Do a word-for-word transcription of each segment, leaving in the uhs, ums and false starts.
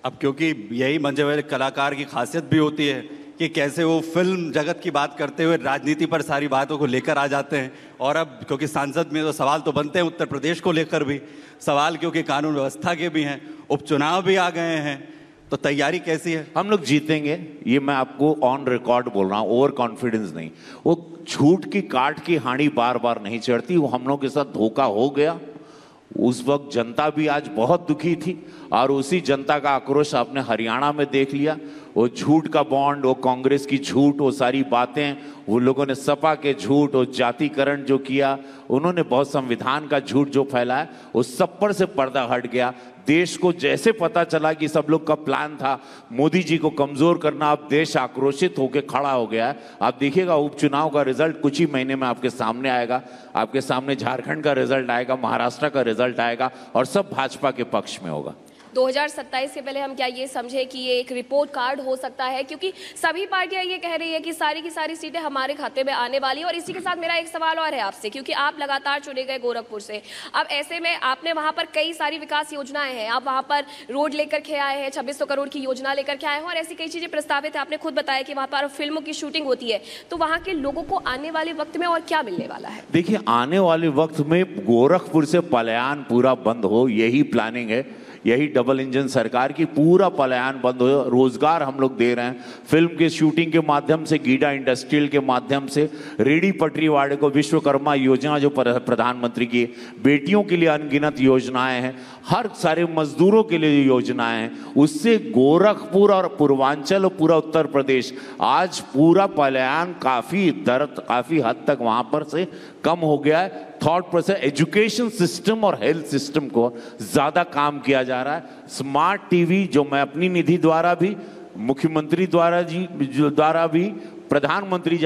अब क्योंकि यही मंचे वाले कलाकार की खासियत भी होती है कि कैसे वो फिल्म जगत की बात करते हुए राजनीति पर सारी बातों को लेकर आ जाते हैं। और अब क्योंकि सांसद में तो सवाल तो बनते हैं उत्तर प्रदेश को लेकर भी सवाल, क्योंकि कानून व्यवस्था के भी हैं, उपचुनाव भी आ गए हैं, तो तैयारी कैसी है? हम लोग जीतेंगे, ये मैं आपको ऑन रिकॉर्ड बोल रहा हूँ, ओवर कॉन्फिडेंस नहीं। वो झूठ की काट की हांडी बार बार नहीं चढ़ती, वो हम लोग के साथ धोखा हो गया। उस वक्त जनता भी आज बहुत दुखी थी और उसी जनता का आक्रोश आपने हरियाणा में देख लिया। वो झूठ का बॉन्ड, वो कांग्रेस की झूठ, वो सारी बातें, वो लोगों ने सपा के झूठ, वो जातिकरण जो किया, उन्होंने बहुत संविधान का झूठ जो फैलाया, वो सब पर से पर्दा हट गया। देश को जैसे पता चला कि सब लोग का प्लान था मोदी जी को कमजोर करना, अब देश आक्रोशित होकर खड़ा हो गया है। आप देखिएगा उपचुनाव का रिजल्ट कुछ ही महीने में आपके सामने आएगा। आपके सामने झारखंड का रिजल्ट आएगा, महाराष्ट्र का रिजल्ट आएगा और सब भाजपा के पक्ष में होगा। दो हज़ार सत्ताईस के पहले हम क्या ये समझे कि ये एक रिपोर्ट कार्ड हो सकता है, क्योंकि सभी पार्टियां ये कह रही है कि सारी की सारी सीटें हमारे खाते में आने वाली है। और इसी के साथ मेरा एक सवाल और है आपसे, क्योंकि आप लगातार चुने गए गोरखपुर से, अब ऐसे में आपने वहां पर कई सारी विकास योजनाएं हैं, आप वहां पर रोड लेकर के आए हैं, छब्बीस सौ करोड़ की योजना लेकर के आए हैं और ऐसी कई चीजें प्रस्तावित है। आपने खुद बताया कि वहां पर फिल्मों की शूटिंग होती है, तो वहां के लोगों को आने वाले वक्त में और क्या मिलने वाला है? देखिए, आने वाले वक्त में गोरखपुर से पलायन पूरा बंद हो, यही प्लानिंग है। यही डबल इंजन सरकार की, पूरा पलायन बंद हो, रोजगार हम लोग दे रहे हैं। फिल्म के शूटिंग के माध्यम से, गीडा इंडस्ट्रियल के माध्यम से, रेडी पटरी वाले को विश्वकर्मा योजना जो प्रधानमंत्री की, बेटियों के लिए अनगिनत योजनाएं हैं, हर सारे मजदूरों के लिए योजनाएं हैं। उससे गोरखपुर और पूर्वांचल और पूरा उत्तर प्रदेश आज पूरा पलायन काफी दर काफी हद तक वहां पर से कम हो गया है। थॉट प्रोसेस, एजुकेशन सिस्टम और हेल्थ सिस्टम को ज्यादा काम किया जा रहा है। स्मार्ट टीवी जो मैं अपनी निधि द्वारा भी, मुख्यमंत्री द्वारा जी द्वारा भी, प्रधानमंत्री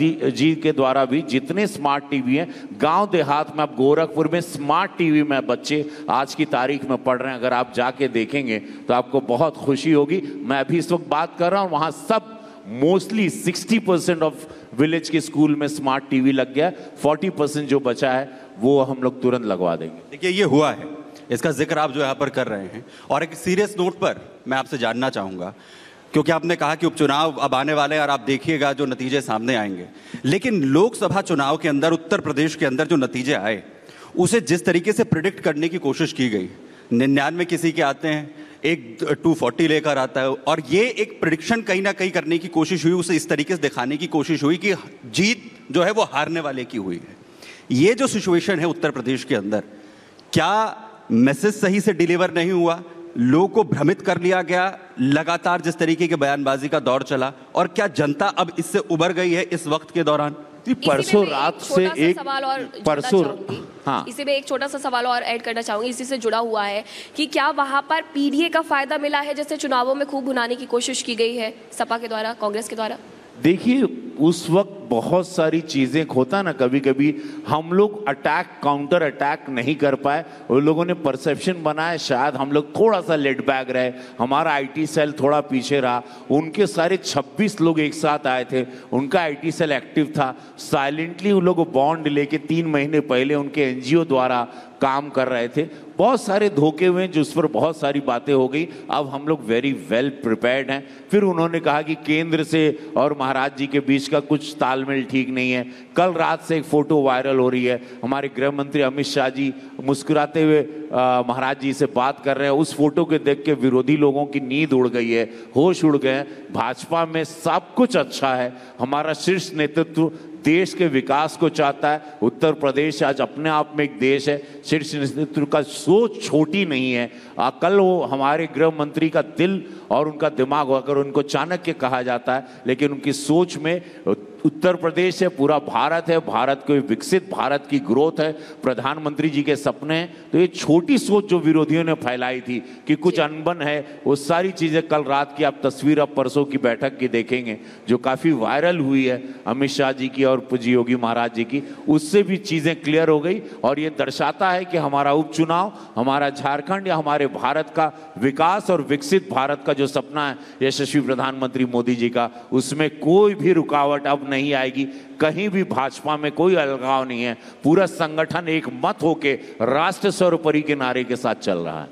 जी के द्वारा भी जितने स्मार्ट टीवी हैं गांव देहात में, अब गोरखपुर में स्मार्ट टीवी में बच्चे आज की तारीख में पढ़ रहे हैं। अगर आप जाके देखेंगे तो आपको बहुत खुशी होगी। मैं अभी इस वक्त बात कर रहा हूं, वहां सब mostly sixty percent of village के स्कूल में स्मार्ट टीवी लग गया। फोर्टी परसेंट जो बचा है वो हम लोग तुरंत लगवा देंगे। देखिए, ये हुआ है, इसका जिक्र आप जो यहाँ पर कर रहे हैं। और एक सीरियस नोट पर मैं आपसे जानना चाहूंगा, क्योंकि आपने कहा कि उपचुनाव अब आने वाले हैं और आप देखिएगा जो नतीजे सामने आएंगे, लेकिन लोकसभा चुनाव के अंदर उत्तर प्रदेश के अंदर जो नतीजे आए उसे जिस तरीके से प्रिडिक्ट करने की कोशिश की गई, निन्यानवे किसी के आते हैं, एक टू फोर्टी लेकर आता है, और ये एक प्रिडिक्शन कहीं ना कहीं करने की कोशिश हुई, उसे इस तरीके से दिखाने की कोशिश हुई कि जीत जो है वो हारने वाले की हुई है। ये जो सिचुएशन है उत्तर प्रदेश के अंदर, क्या मैसेज सही से डिलीवर नहीं हुआ? लोगों को भ्रमित कर लिया गया लगातार जिस तरीके के बयानबाजी का दौर चला, और क्या जनता अब इससे उबर गई है इस वक्त के दौरान? परसों रात से एक सवाल और परसों हाँ, इसी में एक छोटा सा सवाल और ऐड करना चाहूंगी, इसी से जुड़ा हुआ है कि क्या वहां पर पीडीए का फायदा मिला है, जैसे चुनावों में खूब भुनाने की कोशिश की गई है सपा के द्वारा, कांग्रेस के द्वारा? देखिए, उस वक्त बहुत सारी चीजें होता ना, कभी कभी हम लोग अटैक काउंटर अटैक नहीं कर पाए। उन लोगों ने परसेप्शन बनाया शायद हम लोग थोड़ा सा लेट बैक रहे, हमारा आईटी सेल थोड़ा पीछे रहा। उनके सारे छब्बीस लोग एक साथ आए थे, उनका आईटी सेल एक्टिव था, साइलेंटली उन लोग बॉन्ड लेके तीन महीने पहले उनके एनजीओ द्वारा काम कर रहे थे। बहुत सारे धोखे हुए जिस पर बहुत सारी बातें हो गई। अब हम लोग वेरी वेल प्रिपेयर्ड हैं। फिर उन्होंने कहा कि केंद्र से और महाराज जी के बीच का कुछ तालमेल ठीक नहीं है। कल रात से एक फोटो वायरल हो रही है, हमारे गृह मंत्री अमित शाह जी मुस्कुराते हुए महाराज जी से बात कर रहे हैं। उस फोटो के देख के विरोधी लोगों की नींद उड़ गई है, होश उड़ गए। भाजपा में सब कुछ अच्छा है, हमारा शीर्ष नेतृत्व देश के विकास को चाहता है। उत्तर प्रदेश आज अपने आप में एक देश है, शीर्ष नेतृत्व का सोच छोटी नहीं है। कल वो हमारे गृह मंत्री का दिल और उनका दिमाग, अगर उनको चाणक्य कहा जाता है, लेकिन उनकी सोच में उत्तर प्रदेश है, पूरा भारत है, भारत को विकसित भारत की ग्रोथ है, प्रधानमंत्री जी के सपने हैं। तो ये छोटी सोच जो विरोधियों ने फैलाई थी कि कुछ अनबन है, वो सारी चीजें कल रात की आप तस्वीर अब परसों की बैठक की देखेंगे जो काफी वायरल हुई है अमित शाह जी की और पूज्य योगी महाराज जी की, उससे भी चीजें क्लियर हो गई। और ये दर्शाता है कि हमारा उपचुनाव, हमारा झारखंड या हमारे भारत का विकास और विकसित भारत का जो सपना है यशस्वी प्रधानमंत्री मोदी जी का, उसमें कोई भी रुकावट अब नहीं आएगी। कहीं भी भाजपा में कोई अलगाव नहीं है, पूरा संगठन एक मत होके राष्ट्र सर्वोपरि के नारे के साथ चल रहा है।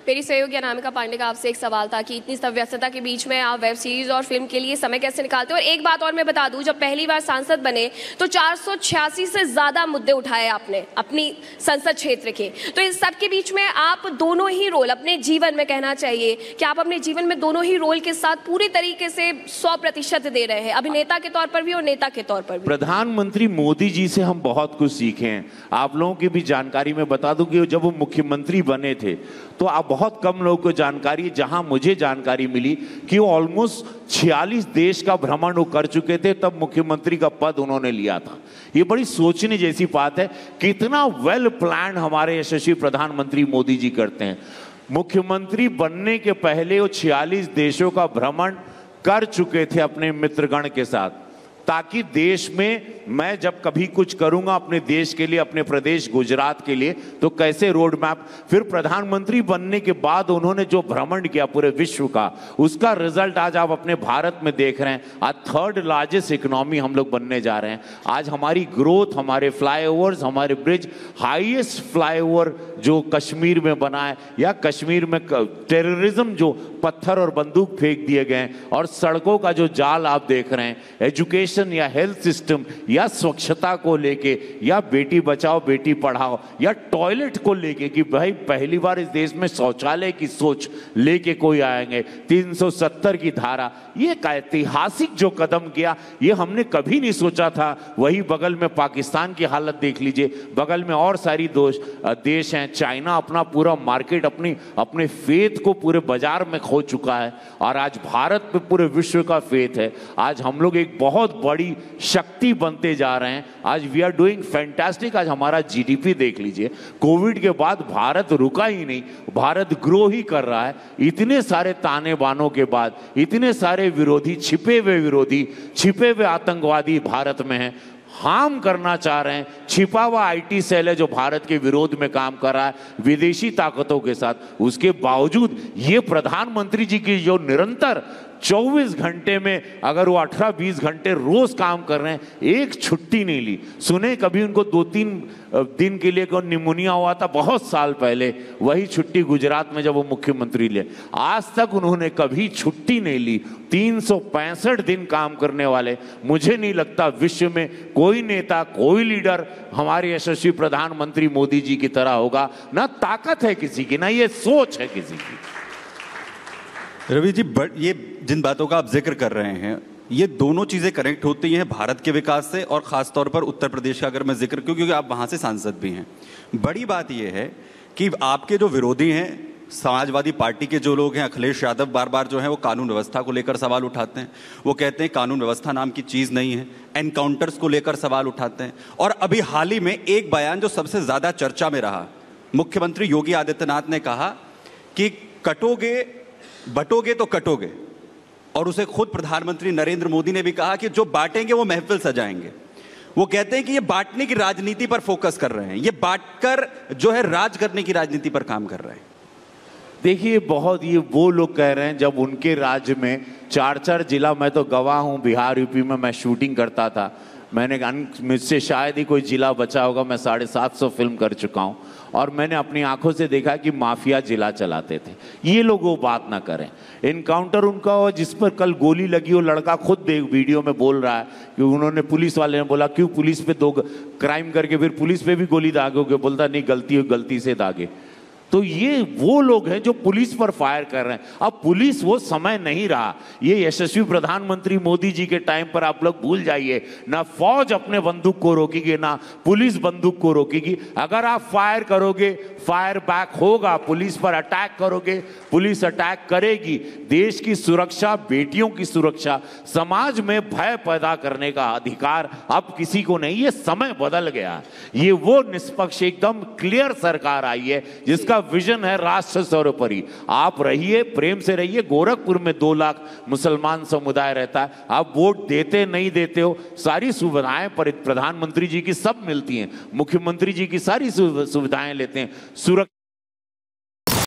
मेरी सहयोगी अनामिका पांडे का आपसे एक सवाल था कि इतनी सब व्यस्तता के बीच में आप वेब सीरीज और फिल्म के लिए समय कैसे निकालते हो। और एक बात और मैं बता दूं, जब पहली बार सांसद बने तो चार सौ छियासी से ज्यादा मुद्दे उठाए आपने अपनी संसद क्षेत्र के। तो इस सब के बीच में आप दोनों ही रोल अपने जीवन में, कहना चाहिए कि आप अपने जीवन में दोनों ही रोल के साथ पूरी तरीके से सौ प्रतिशत दे रहे हैं, अभिनेता के तौर पर भी और नेता के तौर पर भी। प्रधानमंत्री मोदी जी से हम बहुत कुछ सीखे हैं। आप लोगों की भी जानकारी में बता दूं कि जब वो मुख्यमंत्री बने थे तो आप बहुत कम लोगों को जानकारी, जहां मुझे जानकारी मिली कि वो ऑलमोस्ट छियालीस देश का भ्रमण वो कर चुके थे, तब मुख्यमंत्री का पद उन्होंने लिया था। ये बड़ी सोचने जैसी बात है, कितना वेल प्लान हमारे यशस्वी प्रधानमंत्री मोदी जी करते हैं। मुख्यमंत्री बनने के पहले वो छियालीस देशों का भ्रमण कर चुके थे अपने मित्रगण के साथ, ताकि देश में मैं जब कभी कुछ करूंगा अपने देश के लिए, अपने प्रदेश गुजरात के लिए, तो कैसे रोड मैप। फिर प्रधानमंत्री बनने के बाद उन्होंने जो भ्रमण किया पूरे विश्व का, उसका रिजल्ट आज आप अपने भारत में देख रहे हैं। आज थर्ड लार्जेस्ट इकोनॉमी हम लोग बनने जा रहे हैं। आज हमारी ग्रोथ, हमारे फ्लाईओवर्स, हमारे ब्रिज, हाईएस्ट फ्लाईओवर जो कश्मीर में बना है, या कश्मीर में टेररिज्म जो पत्थर और बंदूक फेंक दिए गए, और सड़कों का जो जाल आप देख रहे हैं, एजुकेशन या हेल्थ सिस्टम या स्वच्छता को लेके, या बेटी बचाओ बेटी पढ़ाओ, या टॉयलेट को लेके कि भाई पहली बार इस देश में शौचालय की सोच लेके कोई आएंगे, तीन सौ सत्तर की धारा, ये का ऐतिहासिक जो कदम किया, ये हमने कभी नहीं सोचा था। वही बगल में पाकिस्तान की हालत देख लीजिए, बगल में और सारी दोष देश हैं। चाइना अपना पूरा मार्केट, अपनी अपने फेथ को पूरे बाजार में खो चुका है, और आज भारत पे पूरे विश्व का फेथ है। आज हम लोग एक बहुत बड़ी शक्ति बनते जा रहे हैं। आज वी आर डूइंग फैंटास्टिक। आज हमारा जीडीपी देख लीजिए, कोविड के बाद भारत रुका ही नहीं, भारत ग्रो ही कर रहा है। इतने सारे ताने बानों के बाद, इतने सारे विरोधी, छिपे हुए विरोधी, छिपे हुए आतंकवादी भारत में हैं, हार्म करना चाह रहे हैं। छिपा हुआ आईटी सेल है जो भारत के विरोध में काम कर रहा है विदेशी ताकतों के साथ। उसके बावजूद ये प्रधानमंत्री जी की जो निरंतर चौबीस घंटे में, अगर वो अठारह बीस घंटे रोज काम कर रहे हैं, एक छुट्टी नहीं ली। सुने कभी उनको दो तीन दिन के लिए कोई निमोनिया हुआ था बहुत साल पहले, वही छुट्टी गुजरात में जब वो मुख्यमंत्री ले, आज तक उन्होंने कभी छुट्टी नहीं ली। तीन सौ पैंसठ दिन काम करने वाले, मुझे नहीं लगता विश्व में कोई नेता, कोई लीडर हमारे यशस्वी प्रधानमंत्री मोदी जी की तरह होगा। ना ताकत है किसी की, ना ये सोच है किसी की। रवि जी, बट ये जिन बातों का आप जिक्र कर रहे हैं, ये दोनों चीज़ें कनेक्ट होती हैं भारत के विकास से, और ख़ास तौर पर उत्तर प्रदेश का अगर मैं जिक्र करूं, क्योंकि आप वहाँ से सांसद भी हैं। बड़ी बात ये है कि आपके जो विरोधी हैं, समाजवादी पार्टी के जो लोग हैं, अखिलेश यादव, बार बार जो है वो कानून व्यवस्था को लेकर सवाल उठाते हैं। वो कहते हैं कानून व्यवस्था नाम की चीज़ नहीं है। एनकाउंटर्स को लेकर सवाल उठाते हैं। और अभी हाल ही में एक बयान जो सबसे ज़्यादा चर्चा में रहा, मुख्यमंत्री योगी आदित्यनाथ ने कहा कि कटोगे बटोगे तो कटोगे, और उसे खुद प्रधानमंत्री नरेंद्र मोदी ने भी कहा कि जो बांटेंगे वो महफिल सजाएंगे। वो कहते हैं कि ये बांटने की राजनीति पर फोकस कर रहे हैं, ये बांटकर जो है राज करने की राजनीति पर काम कर रहे हैं। देखिए, बहुत ये वो लोग कह रहे हैं जब उनके राज्य में चार चार जिला, मैं तो गवाह हूँ, बिहार यूपी में मैं शूटिंग करता था, मैंने मुझसे शायद ही कोई जिला बचा होगा, मैं साढ़े सात सौ फिल्म कर चुका हूँ, और मैंने अपनी आंखों से देखा कि माफिया जिला चलाते थे। ये लोग वो बात ना करें। इनकाउंटर उनका हो जिस पर कल गोली लगी, वो लड़का खुद देख वीडियो में बोल रहा है कि उन्होंने, पुलिस वाले ने बोला क्यों पुलिस पे दो क्राइम करके फिर पुलिस पे भी गोली दागोगे, बोलता नहीं गलती हो, गलती से दागे। तो ये वो लोग हैं जो पुलिस पर फायर कर रहे हैं। अब पुलिस वो समय नहीं रहा। ये यशस्वी प्रधानमंत्री मोदी जी के टाइम पर आप लोग भूल जाइए, ना फौज अपने बंदूक को रोकेगी, ना पुलिस बंदूक को रोकेगी। अगर आप फायर करोगे, फायर बैक होगा। पुलिस पर अटैक करोगे, पुलिस अटैक करेगी। देश की सुरक्षा, बेटियों की सुरक्षा, समाज में भय पैदा करने का अधिकार अब किसी को नहीं। ये समय बदल गया। ये वो निष्पक्ष, एकदम क्लियर सरकार आई है जिसका विजन है राष्ट्र सर्वोपरि। आप रहिए, प्रेम से रहिए। गोरखपुर में दो लाख मुसलमान समुदाय रहता है। आप वोट देते नहीं देते हो, सारी सुविधाएं पर प्रधानमंत्री जी की सब मिलती हैं, मुख्यमंत्री जी की सारी सुविधाएं लेते हैं। सुरक्षा